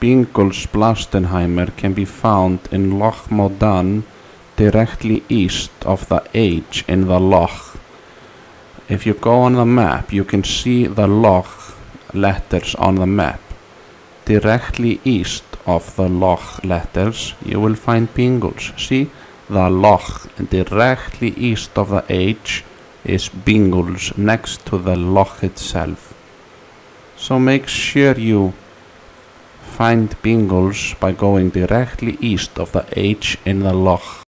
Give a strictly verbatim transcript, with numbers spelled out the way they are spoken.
Bingles Blastenheimer can be found in Loch Modan, directly east of the H in the loch. If you go on the map, you can see the loch letters on the map. Directly east of the loch letters, you will find Bingles. See, the loch directly east of the H is Bingles, next to the loch itself. So make sure you find Bingles by going directly east of the H in the loch.